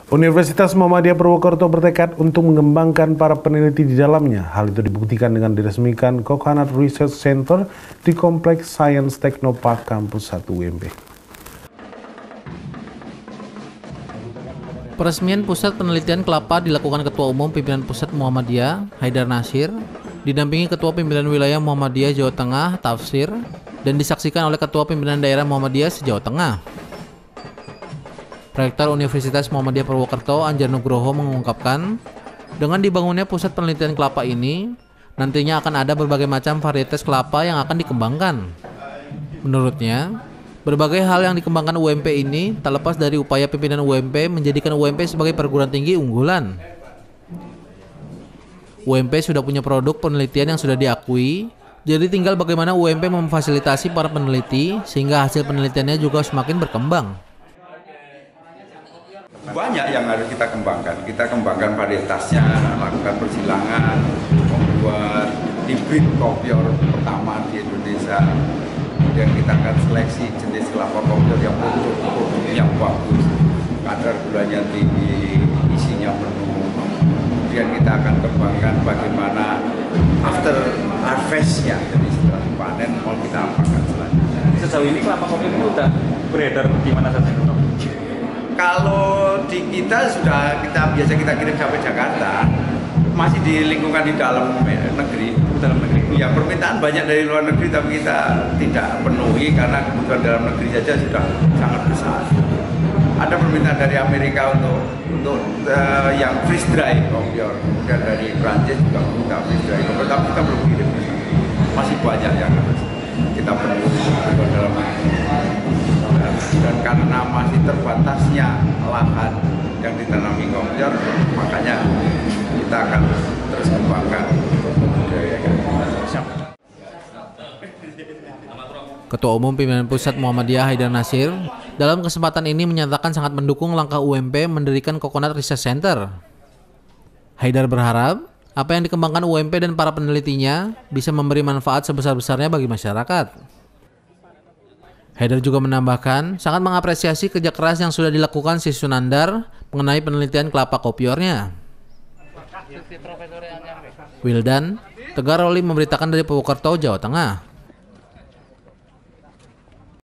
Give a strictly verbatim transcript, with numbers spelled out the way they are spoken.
Universitas Muhammadiyah Purwokerto bertekad untuk mengembangkan para peneliti di dalamnya. Hal itu dibuktikan dengan diresmikan Coconut Research Center di Kompleks Science Technopark Kampus satu U M P. Peresmian Pusat Penelitian Kelapa dilakukan Ketua Umum Pimpinan Pusat Muhammadiyah, Haidar Nasir, didampingi Ketua Pimpinan Wilayah Muhammadiyah Jawa Tengah, Tafsir, dan disaksikan oleh Ketua Pimpinan Daerah Muhammadiyah se-Jawa Tengah. Rektor Universitas Muhammadiyah Purwokerto, Anjar Nugroho, mengungkapkan, dengan dibangunnya Pusat Penelitian Kelapa ini, nantinya akan ada berbagai macam varietas kelapa yang akan dikembangkan. Menurutnya, berbagai hal yang dikembangkan U M P ini tak lepas dari upaya pimpinan U M P menjadikan U M P sebagai perguruan tinggi unggulan. U M P sudah punya produk penelitian yang sudah diakui, jadi tinggal bagaimana U M P memfasilitasi para peneliti sehingga hasil penelitiannya juga semakin berkembang. Banyak yang harus kita kembangkan. Kita kembangkan varietasnya, lakukan persilangan, membuat hibrid kopior pertama di Indonesia. Kemudian kita akan seleksi jenis kelapa kopior yang produknya bagus, kadar gulanya tinggi, isinya penuh. Kemudian kita akan kembangkan bagaimana after harvest-nya, jadi setelah panen mau kita apakan selanjutnya. Sejauh ini kelapa kopior itu sudah beredar di mana saja? Kalau di kita sudah kita biasa kita kirim sampai Jakarta, masih di lingkungan di dalam negeri, dalam negeri. Ya permintaan banyak dari luar negeri, tapi kita tidak penuhi karena kebutuhan dalam negeri saja sudah sangat besar. Ada permintaan dari Amerika untuk untuk uh, yang freeze dry kopior, kemudian dari Prancis juga minta freeze dry kopior, tapi kita belum kirim. Masih banyak yang harus kita penuhi kebutuhan dalam negeri. Dan karena masih terbatasnya lahan yang ditanami kopior, makanya kita akan terus kembangkan budaya. Ketua Umum Pimpinan Pusat Muhammadiyah Haidar Nasir dalam kesempatan ini menyatakan sangat mendukung langkah U M P mendirikan Coconut Research Center. Haidar berharap apa yang dikembangkan U M P dan para penelitinya bisa memberi manfaat sebesar-besarnya bagi masyarakat. Haidar juga menambahkan sangat mengapresiasi kerja keras yang sudah dilakukan si Sunandar mengenai penelitian kelapa kopiornya. Wildan, Tegar Roli memberitakan dari Purwokerto, Jawa Tengah.